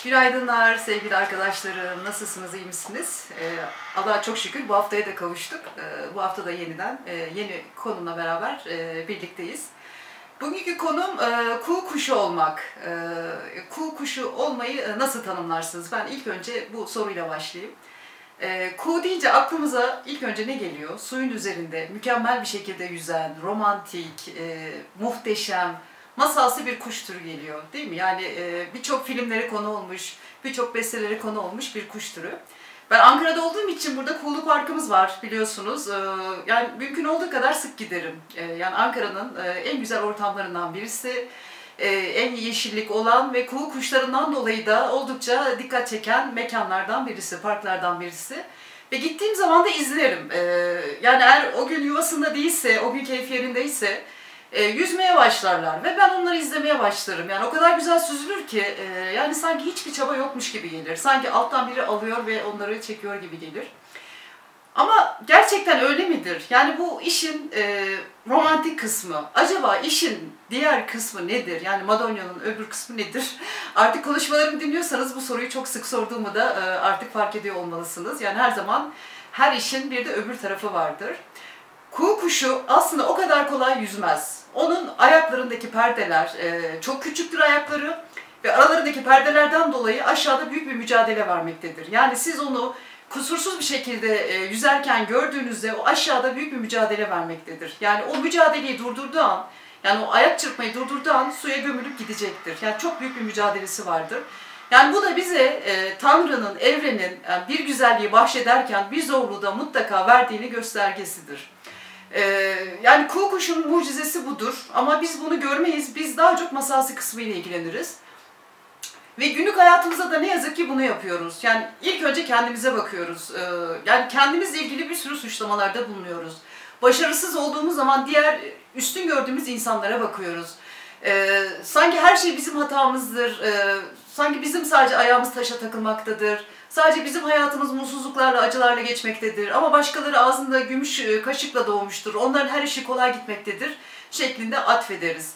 Günaydınlar sevgili arkadaşlarım. Nasılsınız, iyi misiniz? Allah'a çok şükür bu haftaya da kavuştuk. Bu hafta da yeniden yeni konumla beraber birlikteyiz. Bugünkü konum kuğu kuşu olmak. Kuğu kuşu olmayı nasıl tanımlarsınız? Ben ilk önce bu soruyla başlayayım. Kuğu deyince aklımıza ilk önce ne geliyor? Suyun üzerinde mükemmel bir şekilde yüzen, romantik, muhteşem, masalsı bir kuş türü geliyor, değil mi? Yani birçok filmlere konu olmuş, birçok bestelere konu olmuş bir kuş türü. Ben Ankara'da olduğum için burada Kuğulu Parkımız var biliyorsunuz. Yani mümkün olduğu kadar sık giderim. Yani Ankara'nın en güzel ortamlarından birisi, en yeşillik olan ve kuğu kuşlarından dolayı da oldukça dikkat çeken mekanlardan birisi, parklardan birisi. Ve gittiğim zaman da izlerim. Yani eğer o gün yuvasında değilse, o gün keyfi yerindeyse yüzmeye başlarlar ve ben onları izlemeye başlarım. Yani o kadar güzel süzülür ki yani sanki hiçbir çaba yokmuş gibi gelir. Sanki alttan biri alıyor ve onları çekiyor gibi gelir. Ama gerçekten öyle midir? Yani bu işin romantik kısmı. Acaba işin diğer kısmı nedir? Yani Madonna'nın öbür kısmı nedir? Artık konuşmalarımı dinliyorsanız bu soruyu çok sık sorduğumu da artık fark ediyor olmalısınız. Yani her zaman her işin bir de öbür tarafı vardır. Kuğu kuşu aslında o kadar kolay yüzmez. Onun ayaklarındaki perdeler, çok küçüktür ayakları ve aralarındaki perdelerden dolayı aşağıda büyük bir mücadele vermektedir. Yani siz onu kusursuz bir şekilde yüzerken gördüğünüzde o aşağıda büyük bir mücadele vermektedir. Yani o mücadeleyi durdurduğu an, yani o ayak çırpmayı durdurduğu an suya gömülüp gidecektir. Yani çok büyük bir mücadelesi vardır. Yani bu da bize Tanrı'nın, evrenin bir güzelliği bahşederken bir zorluğu da mutlaka verdiğini göstergesidir. Yani kuğu kuşunun mucizesi budur ama biz bunu görmeyiz, biz daha çok masalsı kısmıyla ilgileniriz. Ve günlük hayatımızda da ne yazık ki bunu yapıyoruz. Yani ilk önce kendimize bakıyoruz. Yani kendimizle ilgili bir sürü suçlamalarda bulunuyoruz. Başarısız olduğumuz zaman diğer üstün gördüğümüz insanlara bakıyoruz. Sanki her şey bizim hatamızdır. Sanki bizim sadece ayağımız taşa takılmaktadır. Sadece bizim hayatımız mutsuzluklarla, acılarla geçmektedir. Ama başkaları ağzında gümüş kaşıkla doğmuştur. Onların her işi kolay gitmektedir şeklinde atfederiz.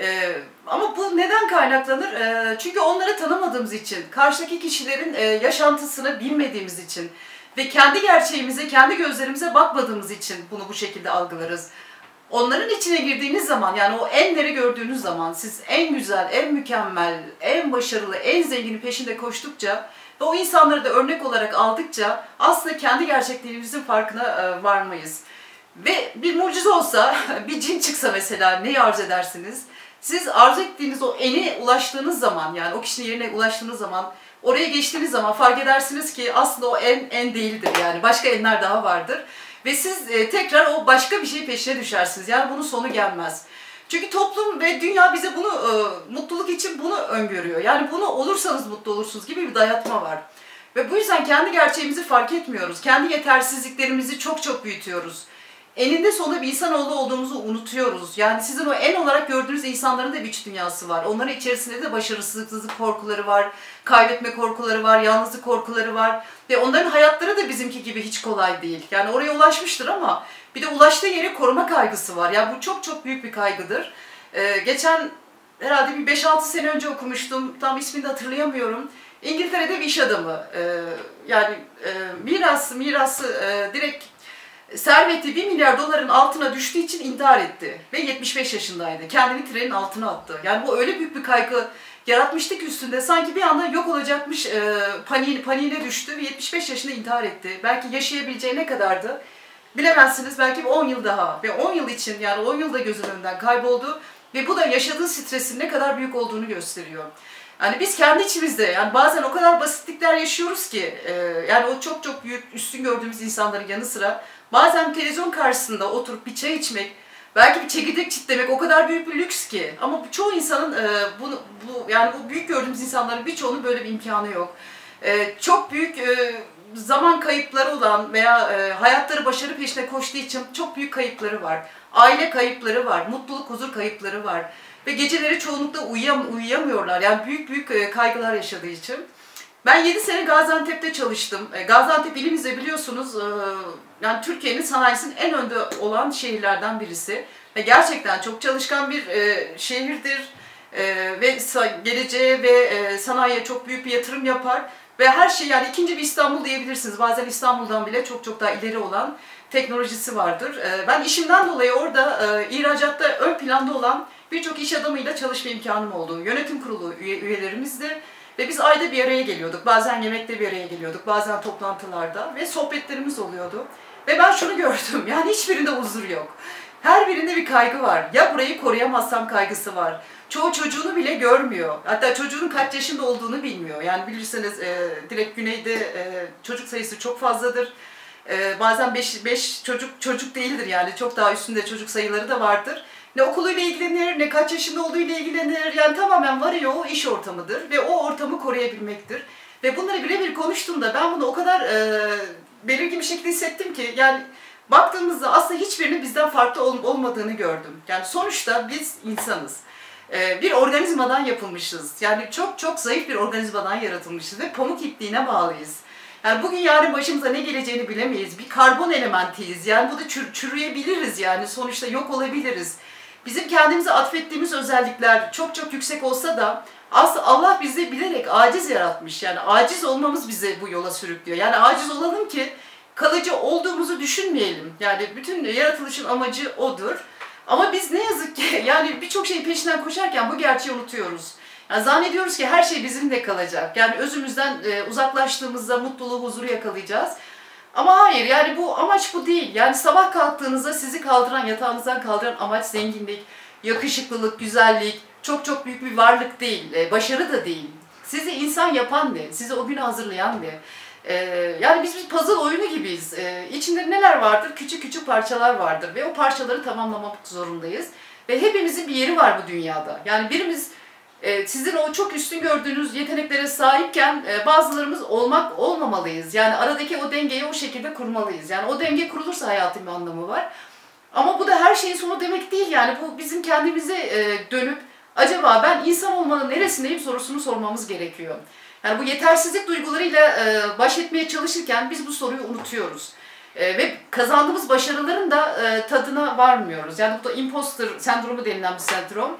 Ama bu neden kaynaklanır? Çünkü onları tanımadığımız için, karşıdaki kişilerin yaşantısını bilmediğimiz için ve kendi gerçeğimize, kendi gözlerimize bakmadığımız için bunu bu şekilde algılarız. Onların içine girdiğiniz zaman, yani o enleri gördüğünüz zaman, siz en güzel, en mükemmel, en başarılı, en zengini peşinde koştukça ve o insanları da örnek olarak aldıkça aslında kendi gerçekliğimizin farkına varmayız. Ve bir mucize olsa, bir cin çıksa mesela neyi arzu edersiniz? Siz arzu ettiğiniz o ene ulaştığınız zaman, yani o kişinin yerine ulaştığınız zaman, oraya geçtiğiniz zaman fark edersiniz ki aslında o en değildir, yani başka enler daha vardır. Ve siz tekrar o başka bir şey peşine düşersiniz. Yani bunun sonu gelmez. Çünkü toplum ve dünya bize bunu, mutluluk için bunu öngörüyor. Yani bunu olursanız mutlu olursunuz gibi bir dayatma var. Ve bu yüzden kendi gerçeğimizi fark etmiyoruz. Kendi yetersizliklerimizi çok büyütüyoruz. Eninde sonunda bir insanoğlu olduğumuzu unutuyoruz. Yani sizin o en olarak gördüğünüz insanların da bir iç dünyası var. Onların içerisinde de başarısızlık korkuları var, kaybetme korkuları var, yalnızlık korkuları var. Ve onların hayatları da bizimki gibi hiç kolay değil. Yani oraya ulaşmıştır ama bir de ulaştığı yeri koruma kaygısı var. Yani bu çok büyük bir kaygıdır. Geçen herhalde bir 5-6 sene önce okumuştum, tam ismini de hatırlayamıyorum. İngiltere'de bir iş adamı, yani mirası direkt serveti 1 milyar doların altına düştüğü için intihar etti ve 75 yaşındaydı. Kendini trenin altına attı. Yani bu öyle büyük bir kaygı yaratmıştı ki üstünde sanki bir anda yok olacakmış paniğine düştü ve 75 yaşında intihar etti. Belki yaşayabileceği ne kadardı bilemezsiniz, belki 10 yıl daha ve 10 yıl için, yani 10 yılda gözünün önünden kayboldu ve bu da yaşadığı stresin ne kadar büyük olduğunu gösteriyor. Yani biz kendi içimizde, yani bazen o kadar basitlikler yaşıyoruz ki, yani o çok büyük üstün gördüğümüz insanların yanı sıra bazen televizyon karşısında oturup bir çay içmek, belki bir çekirdek çitlemek o kadar büyük bir lüks ki. Ama çoğu insanın yani bu büyük gördüğümüz insanların birçoğunun böyle bir imkanı yok. Çok büyük zaman kayıpları olan veya hayatları başarı peşine koştuğu için çok büyük kayıpları var. Aile kayıpları var, mutluluk, huzur kayıpları var. Ve geceleri çoğunlukla uyuyamıyorlar. Yani büyük kaygılar yaşadığı için. Ben 7 sene Gaziantep'te çalıştım. Gaziantep ilimizde biliyorsunuz, yani Türkiye'nin sanayisinin en önde olan şehirlerden birisi. Ve gerçekten çok çalışkan bir şehirdir. Ve geleceğe ve sanayiye çok büyük bir yatırım yapar. Ve her şey, yani ikinci bir İstanbul diyebilirsiniz. Bazen İstanbul'dan bile çok çok daha ileri olan teknolojisi vardır. Ben işimden dolayı orada ihracatta ön planda olan birçok iş adamıyla çalışma imkanım oldu. Yönetim kurulu üyelerimizle ve biz ayda bir araya geliyorduk. Bazen yemekte bir araya geliyorduk, bazen toplantılarda ve sohbetlerimiz oluyordu. Ve ben şunu gördüm, yani hiçbirinde huzur yok. Her birinde bir kaygı var. Ya burayı koruyamazsam kaygısı var. Çoğu çocuğunu bile görmüyor. Hatta çocuğun kaç yaşında olduğunu bilmiyor. Yani bilirseniz direkt güneyde çocuk sayısı çok fazladır. Bazen 5 çocuk değildir, yani çok daha üstünde çocuk sayıları da vardır. Ne okuluyla ilgilenir, ne kaç yaşında olduğuyla ilgilenir. Yani tamamen varıyor, o iş ortamıdır ve o ortamı koruyabilmektir. Ve bunları birebir konuştuğumda ben bunu o kadar belirgin bir şekilde hissettim ki, yani baktığımızda aslında hiçbirinin bizden farklı olmadığını gördüm. Yani sonuçta biz insanız. Bir organizmadan yapılmışız. Yani çok çok zayıf bir organizmadan yaratılmışız ve pamuk ipliğine bağlıyız. Yani bugün yarın başımıza ne geleceğini bilemeyiz. Bir karbon elementiyiz. Yani bu da çürüyebiliriz, yani sonuçta yok olabiliriz. Bizim kendimize atfettiğimiz özellikler çok çok yüksek olsa da aslında Allah bizi bilerek aciz yaratmış. Yani aciz olmamız bizi bu yola sürüklüyor. Yani aciz olalım ki kalıcı olduğumuzu düşünmeyelim. Yani bütün yaratılışın amacı odur. Ama biz ne yazık ki yani birçok şeyin peşinden koşarken bu gerçeği unutuyoruz. Yani zannediyoruz ki her şey bizimle kalacak. Yani özümüzden uzaklaştığımızda mutluluğu, huzuru yakalayacağız. Ama hayır, yani bu amaç bu değil. Yani sabah kalktığınızda sizi kaldıran, yatağınızdan kaldıran amaç zenginlik, yakışıklılık, güzellik, çok çok büyük bir varlık değil, başarı da değil. Sizi insan yapan ne? Sizi o güne hazırlayan ne? Yani biz bir puzzle oyunu gibiyiz. İçinde neler vardır? Küçük küçük parçalar vardır ve o parçaları tamamlamak zorundayız. Ve hepimizin bir yeri var bu dünyada. Yani birimiz sizin o çok üstün gördüğünüz yeteneklere sahipken bazılarımız olmamalıyız. Yani aradaki o dengeyi o şekilde kurmalıyız. Yani o denge kurulursa hayatın bir anlamı var. Ama bu da her şeyin sonu demek değil. Yani bu bizim kendimize dönüp acaba ben insan olmanın neresindeyim sorusunu sormamız gerekiyor. Yani bu yetersizlik duygularıyla baş etmeye çalışırken biz bu soruyu unutuyoruz. Ve kazandığımız başarıların da tadına varmıyoruz. Yani bu da imposter sendromu denilen bir sendrom.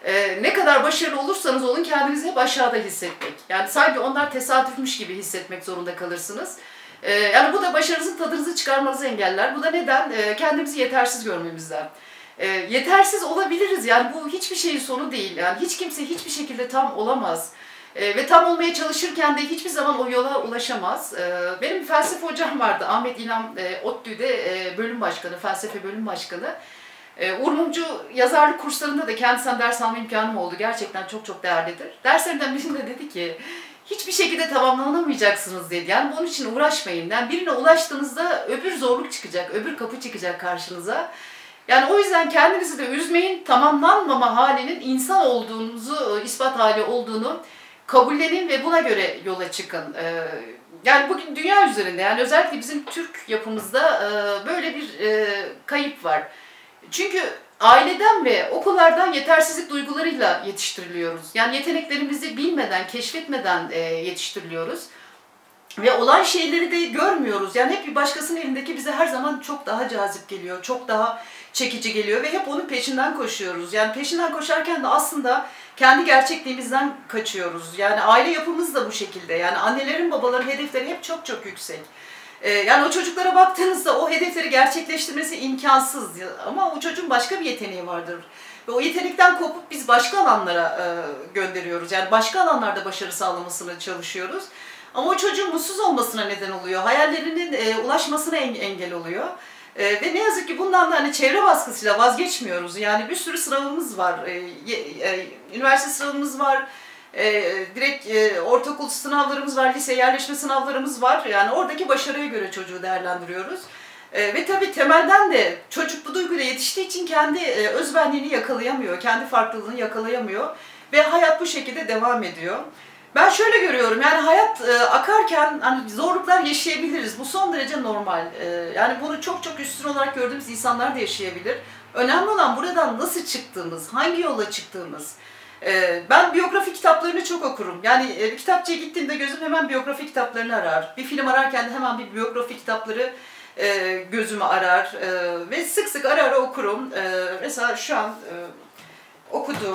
Ne kadar başarılı olursanız olun kendinizi hep aşağıda hissetmek. Yani sanki onlar tesadüfmüş gibi hissetmek zorunda kalırsınız. Yani bu da başarınızın tadınızı çıkarmanızı engeller. Bu da neden? Kendimizi yetersiz görmemizden. Yetersiz olabiliriz, yani bu hiçbir şeyin sonu değil. Yani hiç kimse hiçbir şekilde tam olamaz. Ve tam olmaya çalışırken de hiçbir zaman o yola ulaşamaz. Benim bir felsefe hocam vardı, Ahmet İlham ODTÜ'de bölüm başkanı, felsefe bölüm başkanı. Uğur Mumcu yazarlık kurslarında da kendisinden ders alma imkanım oldu. Gerçekten çok çok değerlidir. Derslerinden birinde dedi ki, hiçbir şekilde tamamlanamayacaksınız dedi. Yani bunun için uğraşmayın. Yani birine ulaştığınızda öbür zorluk çıkacak, öbür kapı çıkacak karşınıza. Yani o yüzden kendinizi de üzmeyin, tamamlanmama halinin insan olduğunuzu, ispat hali olduğunu kabullenin ve buna göre yola çıkın. Yani bugün dünya üzerinde, yani özellikle bizim Türk yapımızda böyle bir kayıp var. Çünkü aileden ve okullardan yetersizlik duygularıyla yetiştiriliyoruz. Yani yeteneklerimizi bilmeden, keşfetmeden yetiştiriliyoruz. Ve olan şeyleri de görmüyoruz. Yani hep bir başkasının elindeki bize her zaman çok daha cazip geliyor, çok daha çekici geliyor ve hep onun peşinden koşuyoruz. Yani peşinden koşarken de aslında kendi gerçekliğimizden kaçıyoruz. Yani aile yapımız da bu şekilde. Yani annelerin, babaların hedefleri hep çok çok yüksek. Yani o çocuklara baktığınızda o hedefleri gerçekleştirmesi imkansız. Ama o çocuğun başka bir yeteneği vardır. Ve o yetenekten kopup biz başka alanlara gönderiyoruz. Yani başka alanlarda başarı sağlamasını çalışıyoruz. Ama o çocuğun mutsuz olmasına neden oluyor. Hayallerinin ulaşmasına engel oluyor. Ve ne yazık ki bundan da hani çevre baskısıyla vazgeçmiyoruz. Yani bir sürü sınavımız var. Üniversite sınavımız var. Direkt ortaokul sınavlarımız var, lise yerleşme sınavlarımız var. Yani oradaki başarıya göre çocuğu değerlendiriyoruz. Ve tabii temelden de çocuk bu duyguyla yetiştiği için kendi özbenliğini yakalayamıyor, kendi farklılığını yakalayamıyor. Ve hayat bu şekilde devam ediyor. Ben şöyle görüyorum, yani hayat akarken hani zorluklar yaşayabiliriz. Bu son derece normal. Yani bunu çok çok üstün olarak gördüğümüz insanlar da yaşayabilir. Önemli olan buradan nasıl çıktığımız, hangi yola çıktığımız. Ben biyografi kitaplarını çok okurum. Yani bir kitapçıya gittiğimde gözüm hemen biyografi kitaplarını arar. Bir film ararken de hemen bir biyografi kitapları gözümü arar. Ve sık sık ara ara okurum. Mesela şu an okuduğum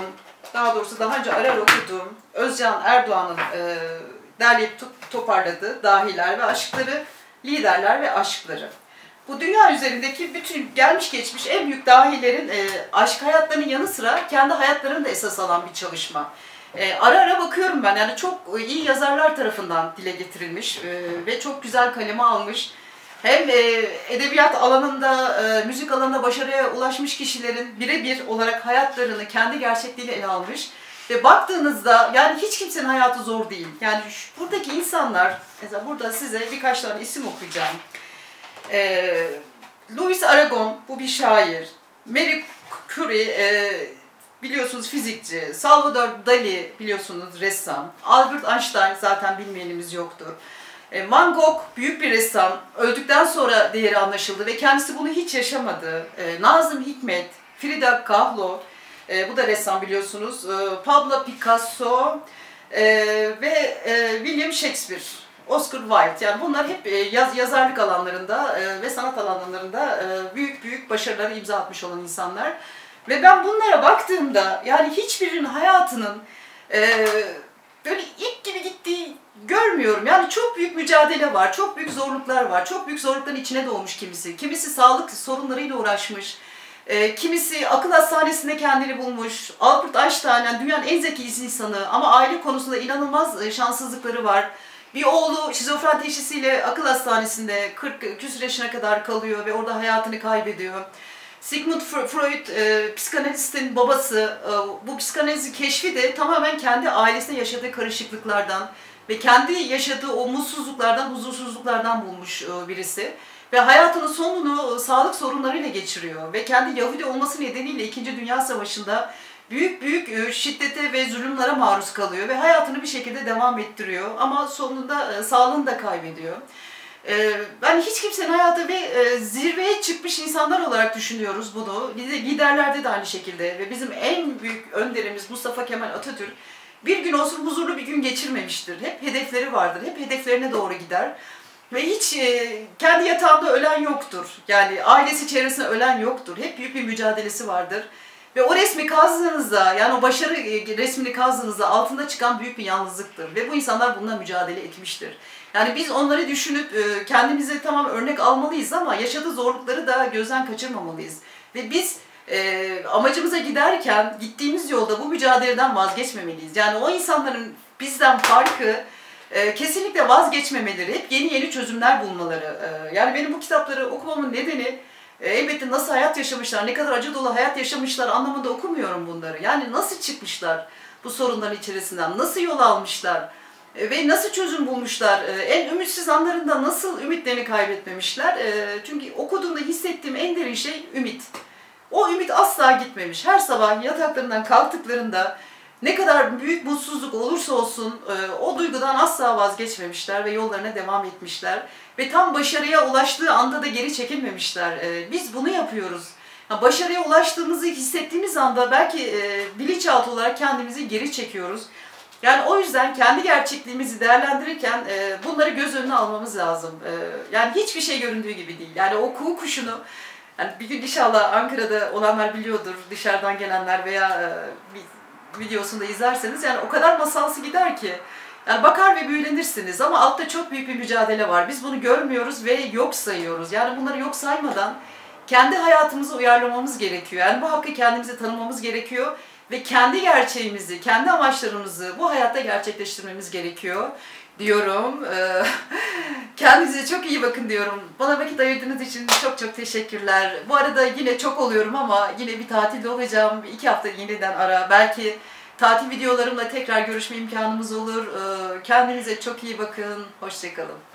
daha doğrusu daha önce ara ara okuduğum Özcan Erdoğan'ın derleyip toparladığı Dahiler ve Aşkları, Liderler ve Aşkları. Bu dünya üzerindeki bütün gelmiş geçmiş en büyük dahilerin aşk hayatlarının yanı sıra kendi hayatlarını da esas alan bir çalışma. Ara ara bakıyorum ben, yani çok iyi yazarlar tarafından dile getirilmiş ve çok güzel kaleme almış. Hem edebiyat alanında, müzik alanında başarıya ulaşmış kişilerin birebir olarak hayatlarını kendi gerçekliğiyle ele almış. Ve baktığınızda yani hiç kimsenin hayatı zor değil. Yani buradaki insanlar, mesela burada size birkaç tane isim okuyacağım. Louis Aragon, bu bir şair. Marie Curie, biliyorsunuz fizikçi. Salvador Dali, biliyorsunuz ressam. Albert Einstein, zaten bilmeyenimiz yoktur. Van Gogh büyük bir ressam. Öldükten sonra değeri anlaşıldı ve kendisi bunu hiç yaşamadı. Nazım Hikmet, Frida Kahlo, bu da ressam biliyorsunuz. Pablo Picasso ve William Shakespeare. Oscar Wilde, yani bunlar hep yazarlık alanlarında ve sanat alanlarında büyük büyük başarıları imza atmış olan insanlar. Ve ben bunlara baktığımda yani hiçbirinin hayatının böyle ip gibi gittiği görmüyorum. Yani çok büyük mücadele var, çok büyük zorluklar var, çok büyük zorlukların içine doğmuş kimisi. Kimisi sağlık sorunlarıyla uğraşmış, kimisi akıl hastanesinde kendini bulmuş. Albert Einstein, yani dünyanın en zeki insanı ama aile konusunda inanılmaz şanssızlıkları var. Bir oğlu şizofren teşhisiyle akıl hastanesinde 40 küsur yaşına kadar kalıyor ve orada hayatını kaybediyor. Sigmund Freud, psikanalistin babası, bu psikanalizi keşfi de tamamen kendi ailesinde yaşadığı karışıklıklardan ve kendi yaşadığı o mutsuzluklardan, huzursuzluklardan bulmuş birisi. Ve hayatının sonunu sağlık sorunlarıyla geçiriyor ve kendi Yahudi olması nedeniyle 2. Dünya Savaşı'nda büyük büyük şiddete ve zulümlere maruz kalıyor ve hayatını bir şekilde devam ettiriyor ama sonunda sağlığını da kaybediyor. Ben hiç kimsenin hayatı ve zirveye çıkmış insanlar olarak düşünüyoruz bunu. Liderlerde de aynı şekilde ve bizim en büyük önderimiz Mustafa Kemal Atatürk bir gün olsun huzurlu bir gün geçirmemiştir. Hep hedefleri vardır, hep hedeflerine doğru gider. Ve hiç kendi yatağında ölen yoktur. Yani ailesi çevresinde ölen yoktur. Hep büyük bir mücadelesi vardır. Ve o resmi kazdığınızda, yani o başarı resmini kazdığınızda altında çıkan büyük bir yalnızlıktır. Ve bu insanlar bununla mücadele etmiştir. Yani biz onları düşünüp kendimize tamam örnek almalıyız ama yaşadığı zorlukları da gözden kaçırmamalıyız. Ve biz amacımıza giderken gittiğimiz yolda bu mücadeleden vazgeçmemeliyiz. Yani o insanların bizden farkı kesinlikle vazgeçmemeleri, hep yeni yeni çözümler bulmaları. Yani benim bu kitapları okumamın nedeni elbette nasıl hayat yaşamışlar, ne kadar acı dolu hayat yaşamışlar anlamında okumuyorum bunları. Yani nasıl çıkmışlar bu sorunların içerisinden, nasıl yol almışlar ve nasıl çözüm bulmuşlar, en ümitsiz anlarında nasıl ümitlerini kaybetmemişler. Çünkü okuduğumda hissettiğim en derin şey ümit. O ümit asla gitmemiş. Her sabah yataklarından kalktıklarında ne kadar büyük mutsuzluk olursa olsun o duygudan asla vazgeçmemişler ve yollarına devam etmişler. Ve tam başarıya ulaştığı anda da geri çekilmemişler. Biz bunu yapıyoruz. Başarıya ulaştığımızı hissettiğimiz anda belki bilinçaltı olarak kendimizi geri çekiyoruz. Yani o yüzden kendi gerçekliğimizi değerlendirirken bunları göz önüne almamız lazım. Yani hiçbir şey göründüğü gibi değil. Yani o kuğu kuşunu, yani bir gün inşallah Ankara'da olanlar biliyordur, dışarıdan gelenler veya videosunu da izlerseniz, yani o kadar masalsı gider ki yani bakar ve büyülenirsiniz ama altta çok büyük bir mücadele var. Biz bunu görmüyoruz ve yok sayıyoruz. Yani bunları yok saymadan kendi hayatımızı uyarlamamız gerekiyor. Yani bu hakkı kendimize tanımamız gerekiyor ve kendi gerçeğimizi, kendi amaçlarımızı bu hayatta gerçekleştirmemiz gerekiyor diyorum. Kendinize çok iyi bakın diyorum. Bana vakit ayırdığınız için çok çok teşekkürler. Bu arada yine çok oluyorum ama yine bir tatilde olacağım. 2 hafta yeniden ara. Belki tatil videolarımla tekrar görüşme imkanımız olur. Kendinize çok iyi bakın. Hoşça kalın.